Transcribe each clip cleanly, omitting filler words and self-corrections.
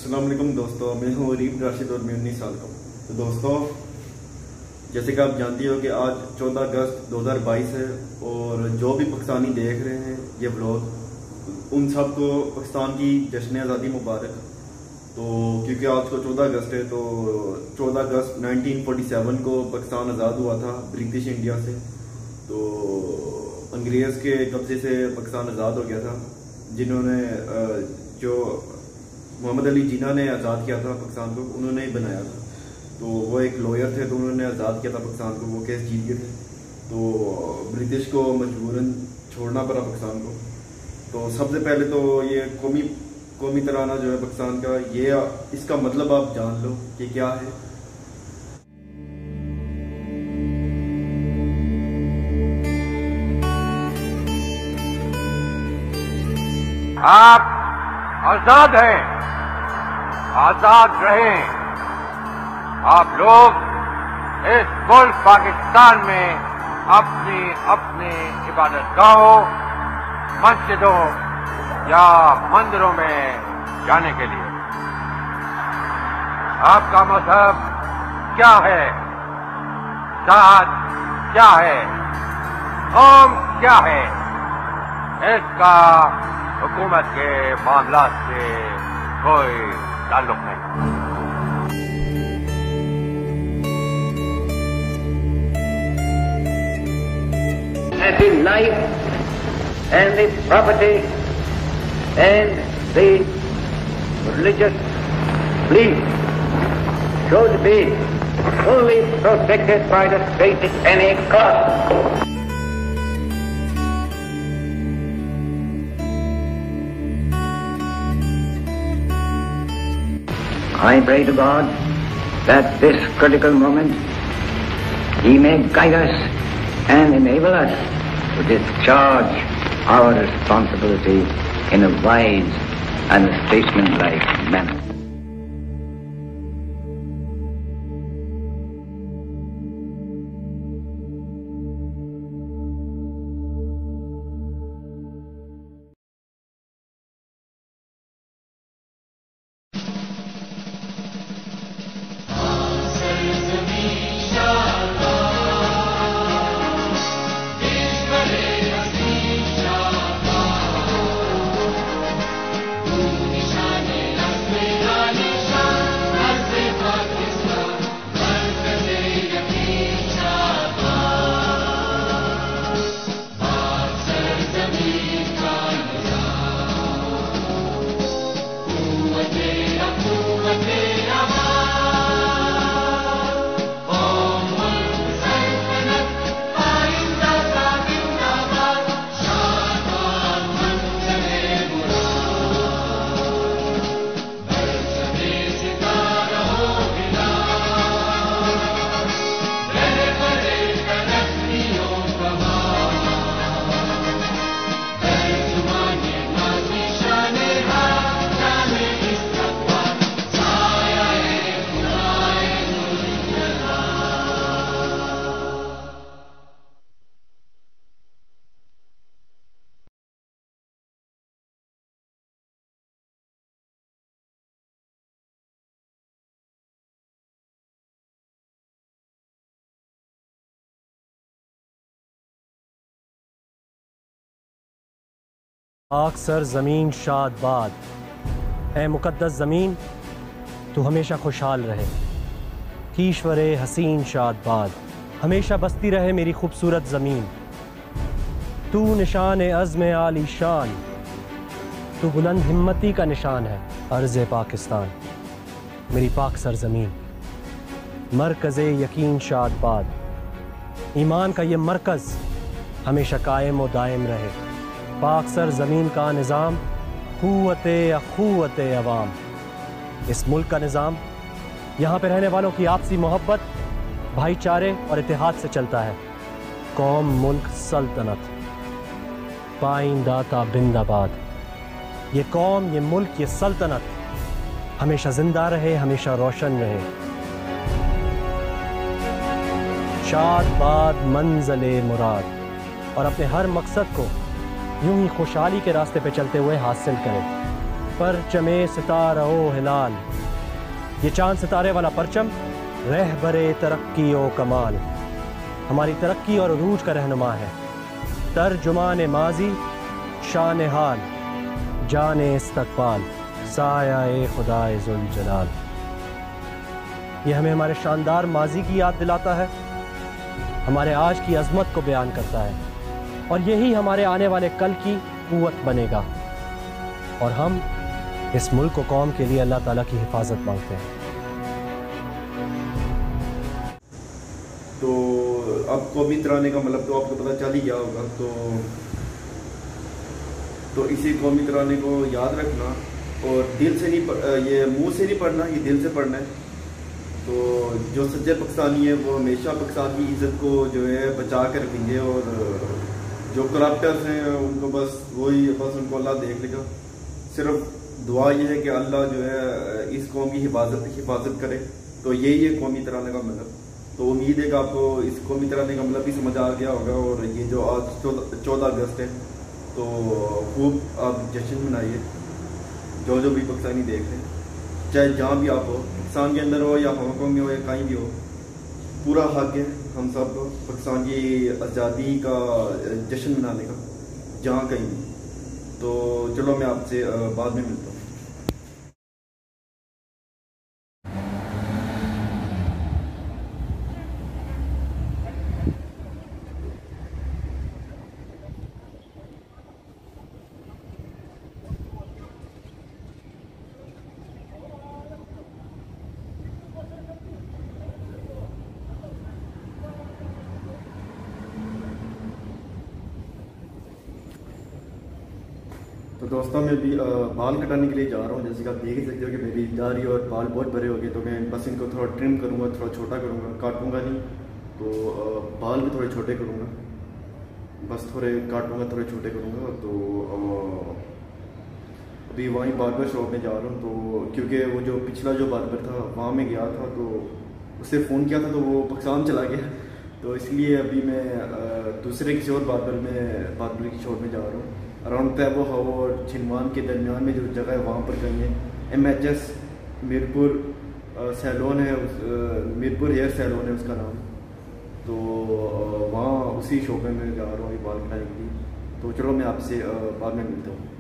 अस्सलाम वालेकुम दोस्तों, मैं हूँ अरीब राशिद और मैं 19 साल का हूँ। तो दोस्तों, जैसे कि आप जानती हो कि आज 14 अगस्त 2022 है और जो भी पाकिस्तानी देख रहे हैं ये व्लॉग, उन सब को पाकिस्तान की जश्न आज़ादी मुबारक। तो क्योंकि आज को 14 अगस्त है, तो 14 अगस्त 1947 को पाकिस्तान आज़ाद हुआ था ब्रिटिश इंडिया से। तो अंग्रेज़ के कब्जे से पाकिस्तान आज़ाद हो गया था, जिन्होंने जो मोहम्मद अली जिन्ना ने आज़ाद किया था पाकिस्तान को, उन्होंने ही बनाया था। तो वो एक लॉयर थे, तो उन्होंने आज़ाद किया था पाकिस्तान को, वो केस जीत गए थे। तो ब्रिटिश को मजबूरन छोड़ना पड़ा पाकिस्तान को। तो सबसे पहले तो ये कौमी तराना जो है पाकिस्तान का, ये इसका मतलब आप जान लो कि क्या है। आप आजाद हैं, आजाद रहें। आप लोग इस मुल्क पाकिस्तान में अपनी अपनी इबादतगाहों, मस्जिदों या मंदिरों में जाने के लिए। आपका मजहब क्या है, जात क्या है, कौम क्या है, इसका हुकूमत के मामलात से कोई ताल्लुक नहीं। The life and the property and the religious belief should be fully protected by the state at any cost. I pray to God that this critical moment He may guide us and enable us to discharge our responsibility in a wise and statesmanlike manner. पाक सर ज़मीन शादबाद, ए मुक़द्दस ज़मीन तू हमेशा खुशहाल रहे। ईश्वर हसीन शादबाद, हमेशा बसती रहे मेरी खूबसूरत ज़मीन। तू निशान अज़्म आली शान, तू बुलंद हिम्मती का निशान है अर्ज़ पाकिस्तान। मेरी पाक सर ज़मीन मरकज़ यकीन शादबाद, ईमान का ये मरकज़ हमेशा कायम व दायम रहे। पाक सर ज़मीन का निज़ाम क़ुव्वत अवाम, इस मुल्क का निज़ाम यहाँ पे रहने वालों की आपसी मोहब्बत, भाईचारे और इत्तेहाद से चलता है। कौम, मुल्क, सल्तनत, पाइंदा ता बिंदाबाद। ये कौम, ये मुल्क, ये सल्तनत हमेशा जिंदा रहे, हमेशा रोशन रहे। शादबाद मंज़िल मुराद, और अपने हर मकसद को यूं ही खुशहाली के रास्ते पे चलते हुए हासिल करें। परचमे सितारा ओ हिलाल, ये चांद सितारे वाला परचम रहबरे तरक्की ओ कमाल, हमारी तरक्की और उरूज का रहनुमा है। तर्जुमान माजी शान हाल, जाने इस्तकबाल, साया ए खुदाए जुल जलाल। ये हमें हमारे शानदार माजी की याद दिलाता है, हमारे आज की अजमत को बयान करता है और यही हमारे आने वाले कल की कुव्वत बनेगा। और हम इस मुल्क को कौम के लिए अल्लाह ताला की हिफाजत मांगते हैं। तो अब कौमी तराने का मतलब तो आपको पता चल ही गया होगा। तो इसी कौमी तराने को याद रखना और दिल से नहीं, ये मुंह से नहीं पढ़ना, ये दिल से पढ़ना है। तो जो सच्चे पाकिस्तानी है वो हमेशा पाकिस्तान की इज़्ज़त को जो है बचा कर रखेंगे और जो करप्टर्स हैं उनको बस उनको अल्लाह देख लेगा। सिर्फ दुआ ये है कि अल्लाह जो है इस कौम की हिफाजत करे। तो यही है कौमी तराने का मतलब। तो उम्मीद है कि आपको इस कौमी तराने का मतलब भी समझ आ गया होगा। और ये जो आज 14 अगस्त है तो खूब आप जश्न मनाइए, जो भी पाकिस्तानी देख रहे हैं, चाहे जहाँ भी आप हो, पाकिस्तान के अंदर हो या हांगकॉन्ग में हो या कहीं भी हो, पूरा हक है हम सब को पाकिस्तान की आज़ादी का जश्न मनाने का, जहाँ कहीं भी। तो चलो मैं आपसे बाद में मिलता हूँ। तो दोस्तों मैं भी बाल कटाने के लिए जा रहा हूँ। जैसे कि आप देख ही सकते हो कि मेरी दाढ़ी और बाल बहुत बड़े हो गए। तो मैं बस इनको थोड़ा ट्रिम करूँगा, थोड़ा छोटा करूँगा, काटूँगा नहीं। तो बाल भी थोड़े छोटे करूँगा, बस थोड़े काटूँगा, थोड़े छोटे करूँगा। तो अभी वहीं बार्बर शॉप में जा रहा हूँ। तो क्योंकि वो जो पिछला जो बार्बर था वहाँ में गया था, तो उससे फ़ोन किया था तो वो पाकिस्तान चला गया। तो इसलिए अभी मैं दूसरे किसी और बार्बर की शॉप में जा रहा हूँ। अराउंड तैबो हवा और छिनवान के दरमियान में जो जगह है वहाँ पर कहीं है MHS मीरपुर सैलून है, मीरपुर हेयर सैलून है उसका नाम। तो वहाँ उसी शॉप में मैं जा रहा हूँ बाल कटाने के लिए। तो चलो मैं आपसे बाद में मिलता हूँ।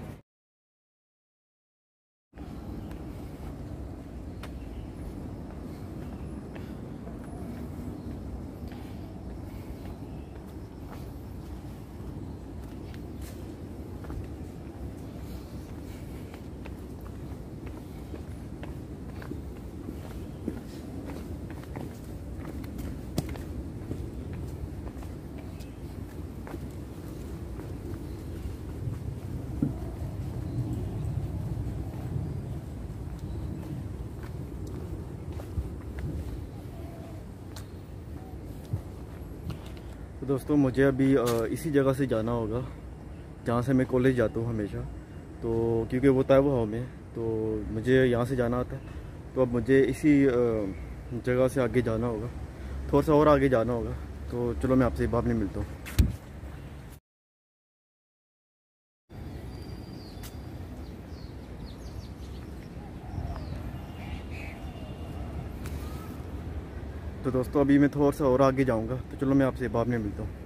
तो दोस्तों मुझे अभी इसी जगह से जाना होगा जहाँ से मैं कॉलेज जाता हूँ हमेशा। तो क्योंकि वो तैबो हवा में, तो मुझे यहाँ से जाना आता है। तो अब मुझे इसी जगह से आगे जाना होगा, थोड़ा सा और आगे जाना होगा। तो चलो मैं आपसे बाद में मिलता हूँ। तो दोस्तों अभी मैं थोड़ा सा और आगे जाऊंगा। तो चलो मैं आपसे बाद में मिलता हूँ।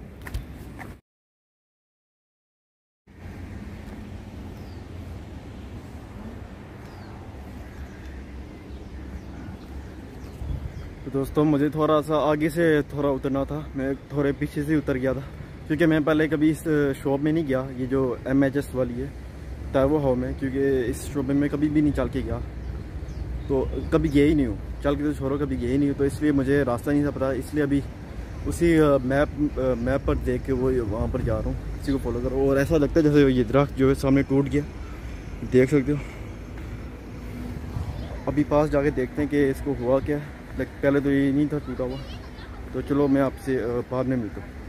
तो दोस्तों मुझे थोड़ा सा आगे से थोड़ा उतरना था, मैं थोड़े पीछे से उतर गया था क्योंकि मैं पहले कभी इस शॉप में नहीं गया, ये जो MHS वाली है तैबो हवा में, क्योंकि इस शॉप में मैं कभी भी नहीं चल के गया। तो कभी गया ही नहीं हूँ, चल के तो छोड़ो, कभी गया ही नहीं हूँ। तो इसलिए मुझे रास्ता नहीं था पता, इसलिए अभी उसी मैप पर देख के वो वहाँ पर जा रहा हूँ, इसी को फॉलो करो। और ऐसा लगता है जैसे ये दरख्त जो है सामने टूट गया, देख सकते हो। अभी पास जाके देखते हैं कि इसको हुआ क्या है। पहले तो ये नहीं था टूटा हुआ। तो चलो मैं आपसे बाद में मिलता हूँ।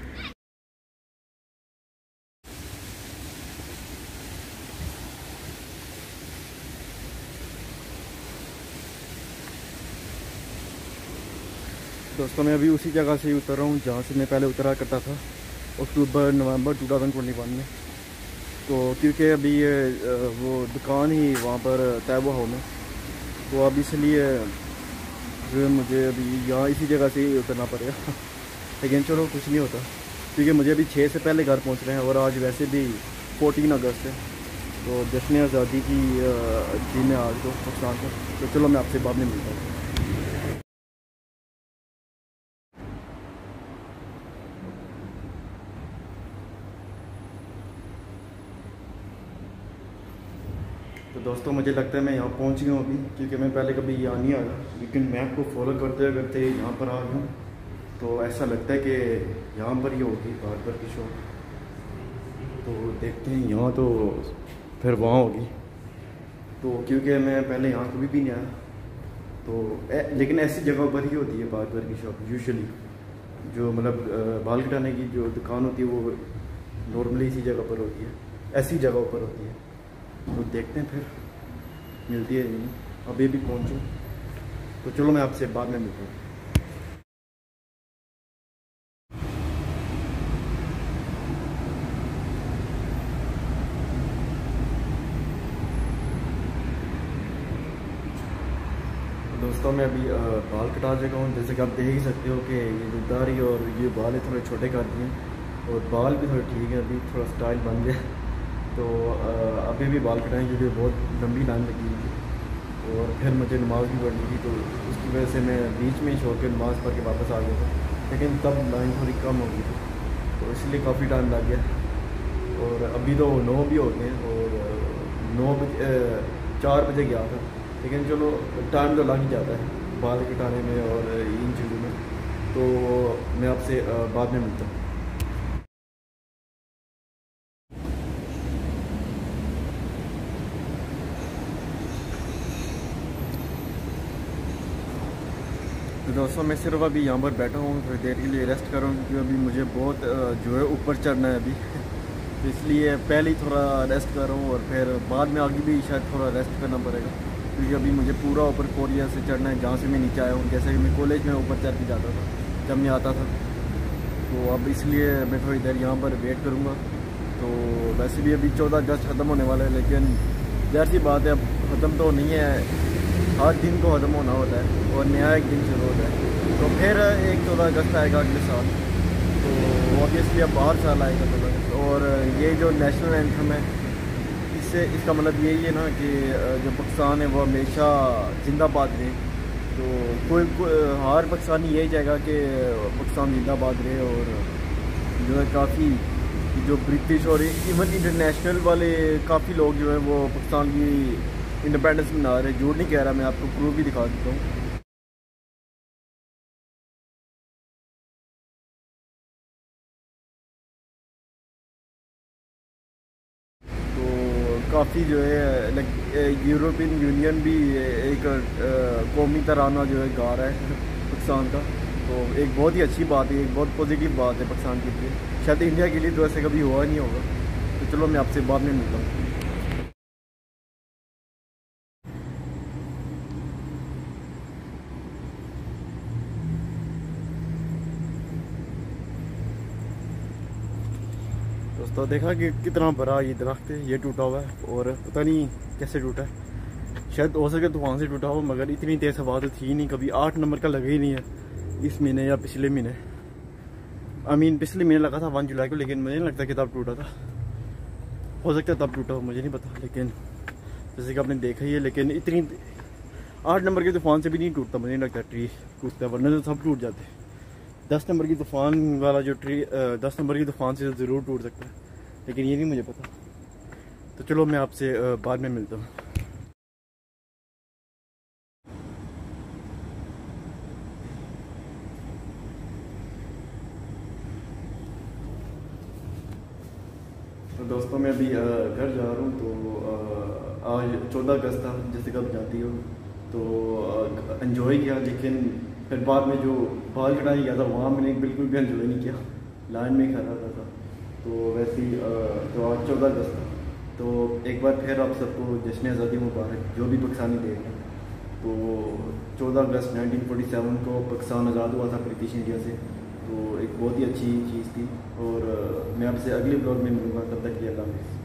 दोस्तों मैं अभी उसी जगह से ही उतर रहा हूँ जहाँ से मैं पहले उतरा करता था अक्टूबर नवंबर 2021 में। तो क्योंकि अभी वो दुकान ही वहाँ पर तैबा हो में, तो अब इसलिए जो है मुझे अभी यहाँ इसी जगह से ही उतरना पड़ेगा। लेकिन चलो कुछ नहीं होता, क्योंकि मुझे अभी 6 से पहले घर पहुँच रहे हैं और आज वैसे भी 14 अगस्त है, तो जश्न आज़ादी की दिन है आज तो पाकिस्तान का। तो चलो मैं आपसे बाद में मिलता हूँ। तो दोस्तों मुझे लगता है मैं यहाँ पहुँच गया हूँ अभी, क्योंकि मैं पहले कभी यहाँ नहीं आया, लेकिन मैप को फॉलो करते करते यहाँ पर आ गया हूँ। तो ऐसा लगता है कि यहाँ पर ही होगी बार्बर की शॉप। तो देखते हैं, यहाँ तो फिर वहाँ होगी। तो क्योंकि मैं पहले यहाँ कभी भी नहीं आया, तो लेकिन ऐसी जगह पर ही होती है बार्बर की शॉप यूजुअली। जो मतलब बाल कटाने की जो दुकान होती है वो नॉर्मली इसी जगह पर होती है, ऐसी जगहों पर होती है। तो देखते हैं फिर मिलती है नहीं, अभी भी पहुँचूँ। तो चलो मैं आपसे बाद में मिलता हूँ। दोस्तों मैं अभी बाल कटा चुका हूँ। जैसे कि आप देख ही सकते हो कि ये जो दाढ़ी और ये बाल थोड़े छोटे कर दिए, और बाल भी थोड़े ठीक है, अभी थोड़ा स्टाइल बन गया। तो अभी भी बाल कटाएँ, क्योंकि बहुत लंबी लाइन लगी हुई थी और फिर मुझे नमाज़ भी पढ़नी थी, तो उसकी वजह से मैं बीच में ही छोड़ के नमाज़ पढ़ के वापस आ गया था। लेकिन तब लाइन थोड़ी कम हो गई थी, तो इसलिए काफ़ी टाइम लग गया। और अभी तो 9 भी हो गए, और 9 बजे 4 बजे गया था। लेकिन चलो टाइम तो लग ही जाता है बाल कटाने में और इन चीज़ों में। तो मैं आपसे बाद में मिलता हूँ। तो दोस्तों मैं सिर्फ अभी यहाँ पर बैठा हूँ, थोड़ी देर के लिए रेस्ट कर रहा हूँ, क्योंकि अभी मुझे बहुत जो है ऊपर चढ़ना है अभी। तो इसलिए पहले ही थोड़ा रेस्ट कर रहा हूँ, और फिर बाद में आगे भी शायद थोड़ा रेस्ट करना पड़ेगा, क्योंकि अभी मुझे पूरा ऊपर कोरिया से चढ़ना है, जहाँ से मैं नीचे आया हूँ। जैसे कि मैं कॉलेज में ऊपर चढ़ के जाता था जब मैं आता था, तो अब इसलिए मैं थोड़ी देर यहाँ पर वेट करूँगा। तो वैसे भी अभी 14 अगस्त ख़त्म होने वाला है, लेकिन ज़ाहिर सी बात है अब ख़त्म तो नहीं है, हर दिन को ख़त्म होना होता है और नया एक दिन शुरू होता है। तो फिर एक 14 अगस्त आएगा अगले साल, तो ऑब्वियसली अब बाहर साल आएगा 14 अगस्त। और ये जो नेशनल एंथम है, इससे इसका मतलब यही है ना कि जो पाकिस्तान है वो हमेशा जिंदाबाद रहे। तो कोई हर पाकिस्तानी यही चाहेगा कि पाकिस्तान जिंदाबाद रहे। और जो है काफ़ी जो ब्रिटिश और इवन इंटरनेशनल वाले काफ़ी लोग जो है वो पाकिस्तान की इंडिपेंडेंस मना रहे। झूठ नहीं कह रहा मैं, आपको प्रूफ भी दिखा देता हूँ। तो काफ़ी जो है लाइक यूरोपियन यूनियन भी एक कौमी तराना जो है गा रहा है पाकिस्तान का। तो एक बहुत ही अच्छी बात है, एक बहुत पॉजिटिव बात है पाकिस्तान के लिए। शायद इंडिया के लिए तो ऐसे कभी हुआ नहीं होगा। तो चलो मैं आपसे बाद में मिलता हूँ। दोस्तों देखा कि कितना बड़ा ये दरख्त है, ये टूटा हुआ है और पता नहीं कैसे टूटा है। शायद हो सके तूफान से टूटा हो, मगर इतनी तेज़ हवा तो थी नहीं कभी। 8 नंबर का लगा ही नहीं है इस महीने या पिछले महीने। पिछले महीने लगा था 1 जुलाई को, लेकिन मुझे नहीं लगता कि तब टूटा था। हो सकता है तब टूटा हो, मुझे नहीं पता। लेकिन जैसे कि आपने देखा ही है, लेकिन इतनी 8 नंबर के तूफान से भी नहीं टूटता, मुझे नहीं लगता ट्री टूटता, वरना तो सब टूट जाते। 10 नंबर की तूफान वाला जो ट्री 10 नंबर की तूफान से ज़रूर टूट सकता है, लेकिन ये नहीं मुझे पता। तो चलो मैं आपसे बाद में मिलता हूँ। तो दोस्तों मैं अभी घर जा रहा हूँ। तो आज 14 अगस्त था, जैसे कि आप जानती हो। तो एंजॉय किया, लेकिन फिर बाद में जो बाल कटाने गया था वहाँ मैंने बिल्कुल भी एंजॉय नहीं किया, लाइन में ही खड़ा रहता था। तो वैसे ही तो आज 14 अगस्त था, तो एक बार फिर आप सबको जश्न आज़ादी मुबारक, जो भी पाकिस्तानी देख रहे हैं। तो 14 अगस्त 1947 को पाकिस्तान आज़ाद हुआ था ब्रिटिश इंडिया से। तो एक बहुत ही अच्छी चीज़ थी। और मैं आपसे अगले ब्लॉग में मिलूँगा, तब तक के लिए अल्लाह हाफ़िज़।